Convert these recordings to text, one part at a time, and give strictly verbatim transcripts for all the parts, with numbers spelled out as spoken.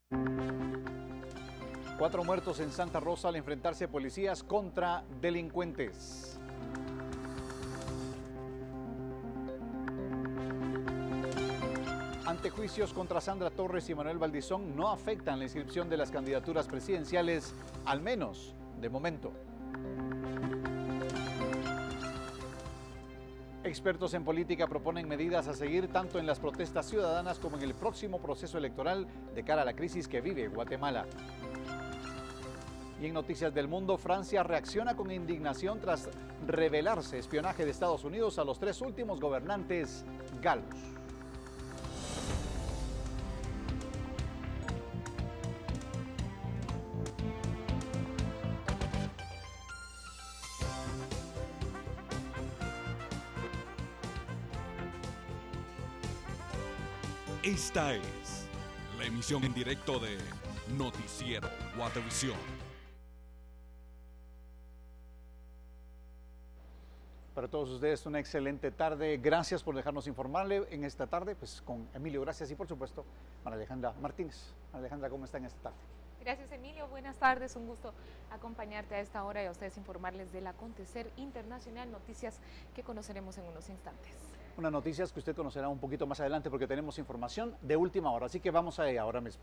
Cuatro muertos en Santa Rosa al enfrentarse policías contra delincuentes. Antejuicios contra Sandra Torres y Manuel Valdizón no afectan la inscripción de las candidaturas presidenciales, al menos de momento. Expertos en política proponen medidas a seguir tanto en las protestas ciudadanas como en el próximo proceso electoral de cara a la crisis que vive Guatemala. Y en noticias del mundo, Francia reacciona con indignación tras revelarse espionaje de Estados Unidos a los tres últimos gobernantes galos. Esta es la emisión en directo de Noticiero Guatevisión. Para todos ustedes una excelente tarde. Gracias por dejarnos informarle en esta tarde, pues con Emilio, gracias, y por supuesto María Alejandra Martínez. María Alejandra, ¿cómo está en esta tarde? Gracias, Emilio. Buenas tardes. Un gusto acompañarte a esta hora y a ustedes informarles del acontecer internacional, noticias que conoceremos en unos instantes. Unas noticias que usted conocerá un poquito más adelante porque tenemos información de última hora, así que vamos a ella ahora mismo.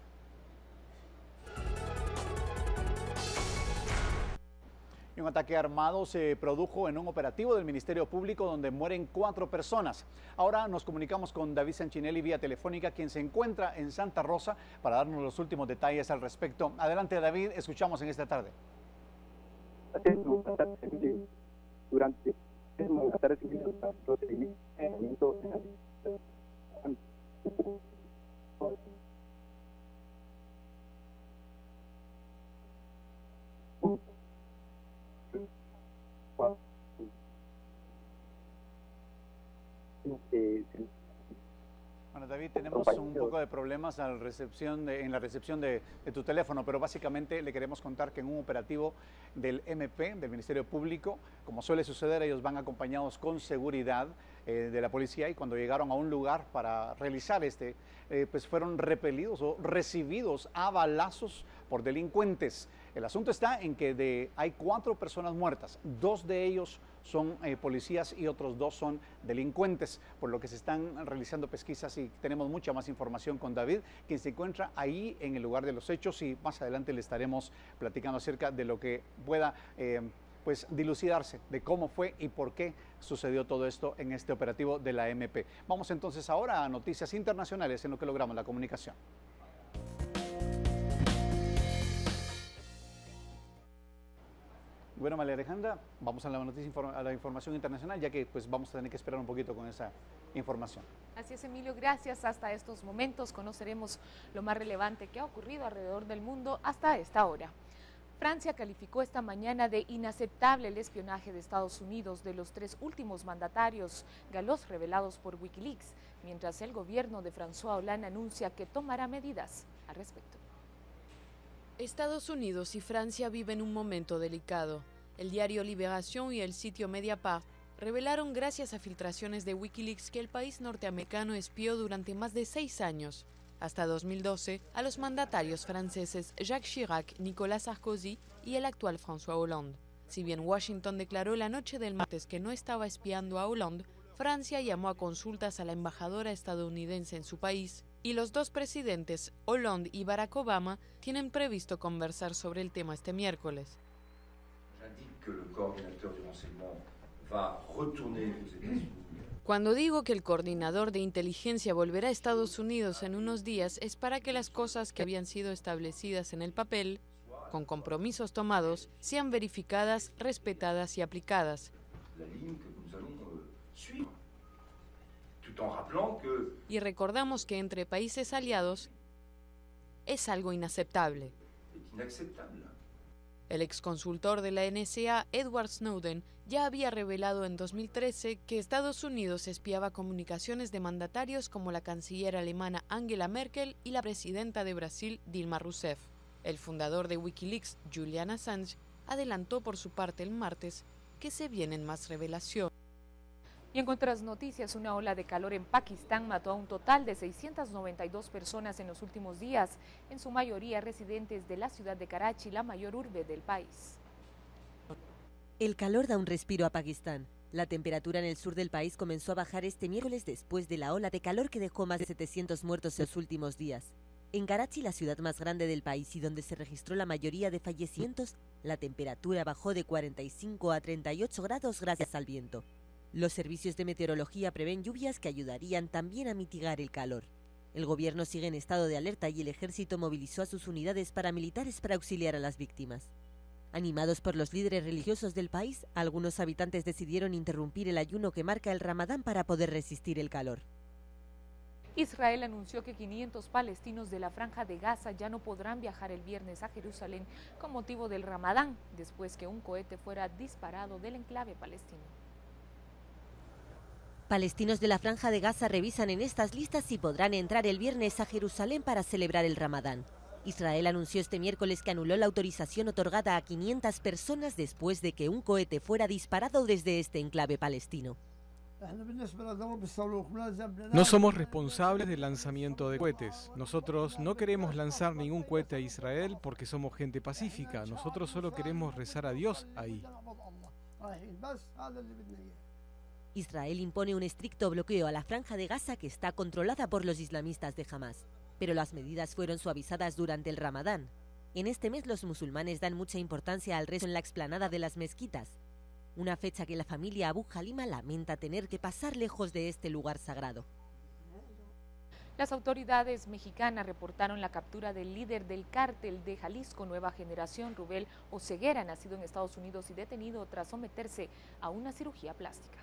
Y un ataque armado se produjo en un operativo del Ministerio Público donde mueren cuatro personas. Ahora nos comunicamos con David Sanchinelli vía telefónica, quien se encuentra en Santa Rosa para darnos los últimos detalles al respecto. Adelante, David, escuchamos en esta tarde. Durante Bueno, David, tenemos un poco de problemas al recepción de, en la recepción de, de tu teléfono, pero básicamente le queremos contar que en un operativo del M P, del Ministerio Público, como suele suceder, ellos van acompañados con seguridad eh, de la policía, y cuando llegaron a un lugar para realizar este, eh, pues fueron repelidos o recibidos a balazos por delincuentes. El asunto está en que de, hay cuatro personas muertas, dos de ellos son eh, policías y otros dos son delincuentes, por lo que se están realizando pesquisas y tenemos mucha más información con David, quien se encuentra ahí en el lugar de los hechos, y más adelante le estaremos platicando acerca de lo que pueda eh, pues dilucidarse de cómo fue y por qué sucedió todo esto en este operativo de la M P. Vamos entonces ahora a noticias internacionales en lo que logramos la comunicación. Bueno, María Alejandra, vamos a la noticia, a la información internacional, ya que pues vamos a tener que esperar un poquito con esa información. Así es, Emilio, gracias. Hasta estos momentos conoceremos lo más relevante que ha ocurrido alrededor del mundo hasta esta hora. Francia calificó esta mañana de inaceptable el espionaje de Estados Unidos de los tres últimos mandatarios galos revelados por Wikileaks, mientras el gobierno de François Hollande anuncia que tomará medidas al respecto. Estados Unidos y Francia viven un momento delicado. El diario Libération y el sitio Mediapart revelaron gracias a filtraciones de Wikileaks que el país norteamericano espió durante más de seis años, hasta dos mil doce, a los mandatarios franceses Jacques Chirac, Nicolas Sarkozy y el actual François Hollande. Si bien Washington declaró la noche del martes que no estaba espiando a Hollande, Francia llamó a consultas a la embajadora estadounidense en su país, y los dos presidentes, Hollande y Barack Obama, tienen previsto conversar sobre el tema este miércoles. Cuando digo que el coordinador de inteligencia volverá a Estados Unidos en unos días, es para que las cosas que habían sido establecidas en el papel, con compromisos tomados, sean verificadas, respetadas y aplicadas. Y recordamos que entre países aliados es algo inaceptable. El exconsultor de la N S A, Edward Snowden, ya había revelado en dos mil trece que Estados Unidos espiaba comunicaciones de mandatarios como la canciller alemana Angela Merkel y la presidenta de Brasil, Dilma Rousseff. El fundador de Wikileaks, Julian Assange, adelantó por su parte el martes que se vienen más revelaciones. Y en otras noticias, una ola de calor en Pakistán mató a un total de seiscientas noventa y dos personas en los últimos días, en su mayoría residentes de la ciudad de Karachi, la mayor urbe del país. El calor da un respiro a Pakistán. La temperatura en el sur del país comenzó a bajar este miércoles después de la ola de calor que dejó más de setecientos muertos en los últimos días. En Karachi, la ciudad más grande del país y donde se registró la mayoría de fallecimientos, la temperatura bajó de cuarenta y cinco a treinta y ocho grados gracias al viento. Los servicios de meteorología prevén lluvias que ayudarían también a mitigar el calor. El gobierno sigue en estado de alerta y el ejército movilizó a sus unidades paramilitares para auxiliar a las víctimas. Animados por los líderes religiosos del país, algunos habitantes decidieron interrumpir el ayuno que marca el Ramadán para poder resistir el calor. Israel anunció que quinientos palestinos de la Franja de Gaza ya no podrán viajar el viernes a Jerusalén con motivo del Ramadán, después que un cohete fuera disparado del enclave palestino. Palestinos de la Franja de Gaza revisan en estas listas si podrán entrar el viernes a Jerusalén para celebrar el Ramadán. Israel anunció este miércoles que anuló la autorización otorgada a quinientas personas después de que un cohete fuera disparado desde este enclave palestino. No somos responsables del lanzamiento de cohetes. Nosotros no queremos lanzar ningún cohete a Israel porque somos gente pacífica. Nosotros solo queremos rezar a Dios ahí. Israel impone un estricto bloqueo a la Franja de Gaza que está controlada por los islamistas de Hamás. Pero las medidas fueron suavizadas durante el Ramadán. En este mes los musulmanes dan mucha importancia al rezo en la explanada de las mezquitas, una fecha que la familia Abu Halima lamenta tener que pasar lejos de este lugar sagrado. Las autoridades mexicanas reportaron la captura del líder del cártel de Jalisco Nueva Generación, Rubén Oseguera, nacido en Estados Unidos y detenido tras someterse a una cirugía plástica.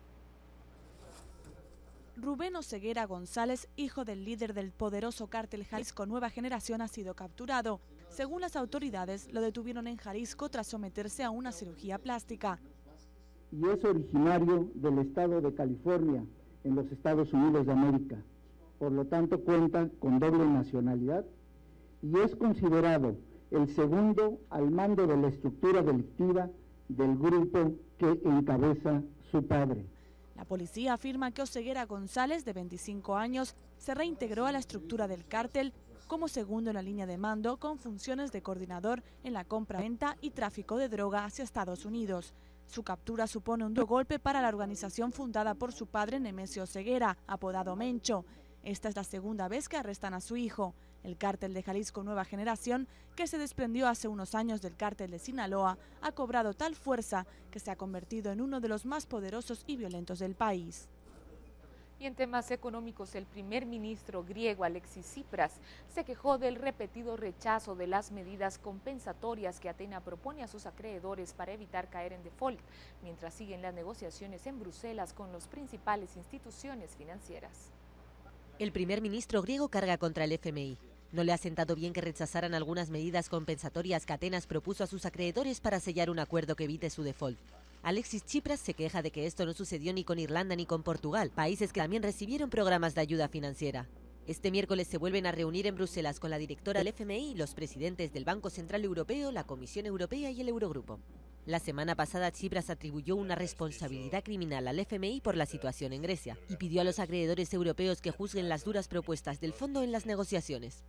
Rubén Oseguera González, hijo del líder del poderoso cártel Jalisco Nueva Generación, ha sido capturado. Según las autoridades, lo detuvieron en Jalisco tras someterse a una cirugía plástica. Y es originario del estado de California, en los Estados Unidos de América. Por lo tanto, cuenta con doble nacionalidad y es considerado el segundo al mando de la estructura delictiva del grupo que encabeza su padre. La policía afirma que Oseguera González, de veinticinco años, se reintegró a la estructura del cártel como segundo en la línea de mando con funciones de coordinador en la compra-venta y tráfico de droga hacia Estados Unidos. Su captura supone un duro golpe para la organización fundada por su padre Nemesio Oseguera, apodado Mencho. Esta es la segunda vez que arrestan a su hijo. El cártel de Jalisco Nueva Generación, que se desprendió hace unos años del cártel de Sinaloa, ha cobrado tal fuerza que se ha convertido en uno de los más poderosos y violentos del país. Y en temas económicos, el primer ministro griego Alexis Tsipras se quejó del repetido rechazo de las medidas compensatorias que Atenas propone a sus acreedores para evitar caer en default, mientras siguen las negociaciones en Bruselas con las principales instituciones financieras. El primer ministro griego carga contra el F M I. No le ha sentado bien que rechazaran algunas medidas compensatorias que Atenas propuso a sus acreedores para sellar un acuerdo que evite su default. Alexis Tsipras se queja de que esto no sucedió ni con Irlanda ni con Portugal, países que también recibieron programas de ayuda financiera. Este miércoles se vuelven a reunir en Bruselas con la directora del F M I y los presidentes del Banco Central Europeo, la Comisión Europea y el Eurogrupo. La semana pasada Tsipras atribuyó una responsabilidad criminal al F M I por la situación en Grecia y pidió a los acreedores europeos que juzguen las duras propuestas del fondo en las negociaciones.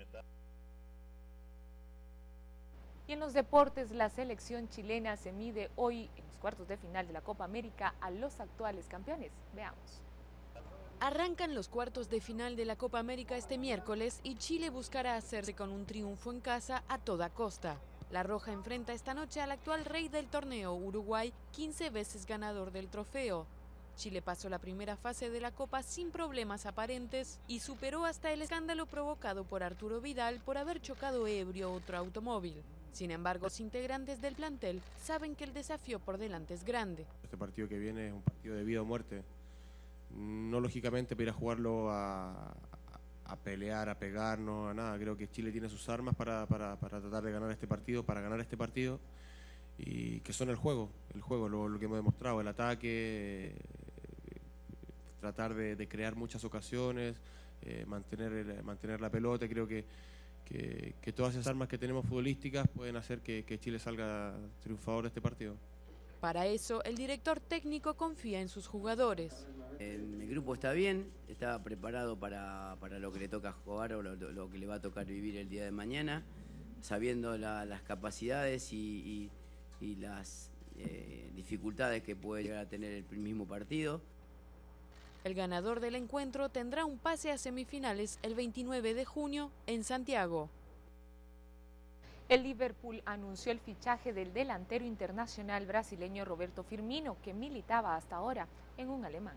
Y en los deportes, la selección chilena se mide hoy en los cuartos de final de la Copa América a los actuales campeones. Veamos. Arrancan los cuartos de final de la Copa América este miércoles y Chile buscará hacerse con un triunfo en casa a toda costa. La Roja enfrenta esta noche al actual rey del torneo, Uruguay, quince veces ganador del trofeo. Chile pasó la primera fase de la Copa sin problemas aparentes y superó hasta el escándalo provocado por Arturo Vidal por haber chocado ebrio otro automóvil. Sin embargo, los integrantes del plantel saben que el desafío por delante es grande. Este partido que viene es un partido de vida o muerte. No lógicamente para ir a jugarlo a, a pelear, a pegarnos, a nada. Creo que Chile tiene sus armas para, para, para tratar de ganar este partido, para ganar este partido, y que son el juego, el juego, lo, lo que hemos demostrado, el ataque, eh, tratar de, de crear muchas ocasiones, eh, mantener, el, mantener la pelota. Creo que Que, que todas esas armas que tenemos futbolísticas pueden hacer que, que Chile salga triunfador de este partido. Para eso, el director técnico confía en sus jugadores. El grupo está bien, está preparado para, para lo que le toca jugar o lo, lo que le va a tocar vivir el día de mañana, sabiendo la, las capacidades y, y, y las eh, dificultades que puede llegar a tener el mismo partido. El ganador del encuentro tendrá un pase a semifinales el veintinueve de junio en Santiago. El Liverpool anunció el fichaje del delantero internacional brasileño Roberto Firmino, que militaba hasta ahora en un alemán.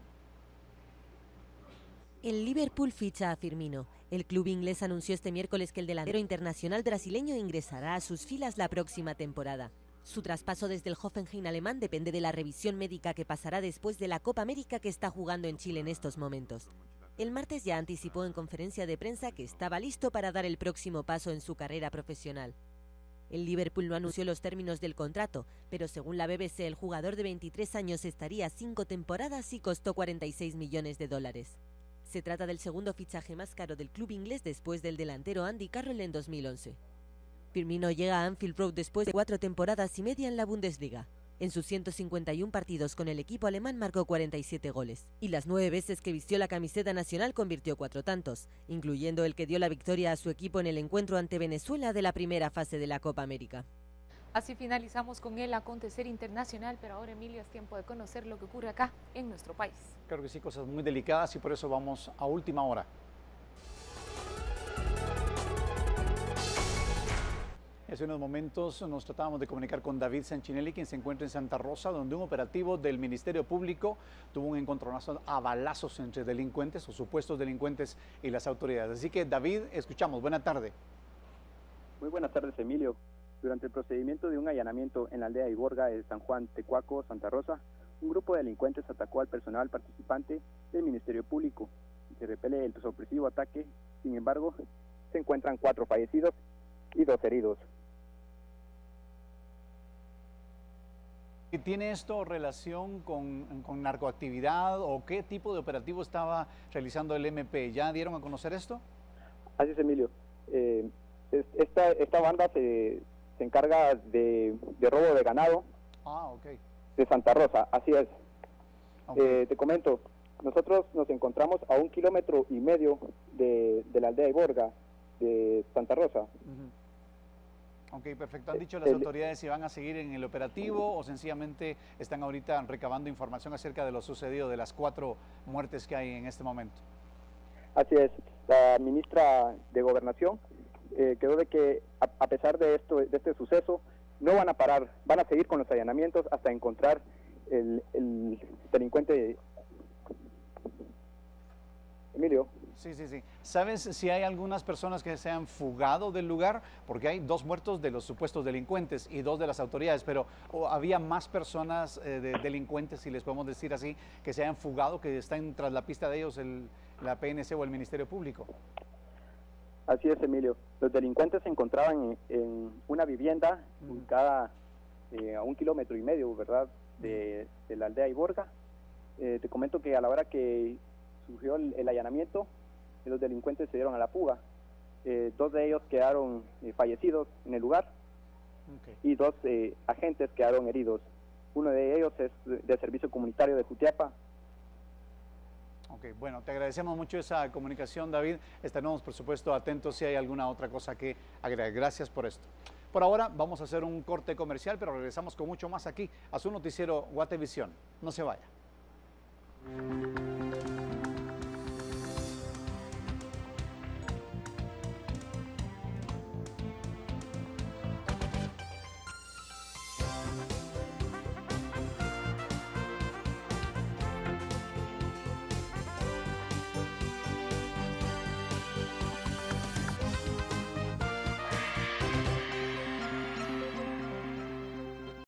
El Liverpool ficha a Firmino. El club inglés anunció este miércoles que el delantero internacional brasileño ingresará a sus filas la próxima temporada. Su traspaso desde el Hoffenheim alemán depende de la revisión médica que pasará después de la Copa América que está jugando en Chile en estos momentos. El martes ya anticipó en conferencia de prensa que estaba listo para dar el próximo paso en su carrera profesional. El Liverpool no anunció los términos del contrato, pero según la B B C el jugador de veintitrés años estaría cinco temporadas y costó cuarenta y seis millones de dólares. Se trata del segundo fichaje más caro del club inglés después del delantero Andy Carroll en dos mil once. Firmino llega a Anfield Road después de cuatro temporadas y media en la Bundesliga. En sus ciento cincuenta y uno partidos con el equipo alemán marcó cuarenta y siete goles, y las nueve veces que vistió la camiseta nacional convirtió cuatro tantos, incluyendo el que dio la victoria a su equipo en el encuentro ante Venezuela de la primera fase de la Copa América. Así finalizamos con el acontecer internacional, pero ahora, Emilio, es tiempo de conocer lo que ocurre acá en nuestro país. Creo que sí, cosas muy delicadas y por eso vamos a última hora. Hace unos momentos nos tratábamos de comunicar con David Sanchinelli, quien se encuentra en Santa Rosa, donde un operativo del Ministerio Público tuvo un encontronazo a balazos entre delincuentes o supuestos delincuentes y las autoridades. Así que, David, escuchamos. Buena tarde. Muy buenas tardes, Emilio. Durante el procedimiento de un allanamiento en la aldea Iborga de San Juan Tecuaco, Santa Rosa, un grupo de delincuentes atacó al personal participante del Ministerio Público. Se repele el sorpresivo ataque, sin embargo, se encuentran cuatro fallecidos y dos heridos. ¿Y tiene esto relación con, con narcoactividad o qué tipo de operativo estaba realizando el M P? ¿Ya dieron a conocer esto? Así es, Emilio. Eh, esta, esta banda se, se encarga de, de robo de ganado. Ah, ok. De Santa Rosa, así es. Okay. Eh, te comento, nosotros nos encontramos a un kilómetro y medio de, de la aldea Iborga de Santa Rosa. Uh-huh. Ok, perfecto. ¿Han dicho las el, autoridades si van a seguir en el operativo o sencillamente están ahorita recabando información acerca de lo sucedido, de las cuatro muertes que hay en este momento? Así es. La ministra de Gobernación eh, quedó de que a, a pesar de esto, de este suceso, no van a parar, van a seguir con los allanamientos hasta encontrar el, el delincuente. Emilio. Sí, sí, sí. ¿Sabes si hay algunas personas que se han fugado del lugar? Porque hay dos muertos de los supuestos delincuentes y dos de las autoridades, pero ¿o había más personas eh, de delincuentes, si les podemos decir así, que se hayan fugado, que están tras la pista de ellos el, la P N C o el Ministerio Público? Así es, Emilio. Los delincuentes se encontraban en, en una vivienda uh-huh. ubicada eh, a un kilómetro y medio, ¿verdad?, de, de la aldea Iborga. Eh, te comento que a la hora que surgió el, el allanamiento, los delincuentes se dieron a la fuga. Eh, dos de ellos quedaron eh, fallecidos en el lugar okay. y dos eh, agentes quedaron heridos. Uno de ellos es del Servicio Comunitario de Jutiapa. Ok, bueno, te agradecemos mucho esa comunicación, David. Estaremos, por supuesto, atentos si hay alguna otra cosa que agregar. Gracias por esto. Por ahora vamos a hacer un corte comercial, pero regresamos con mucho más aquí a su noticiero Guatevisión. No se vaya.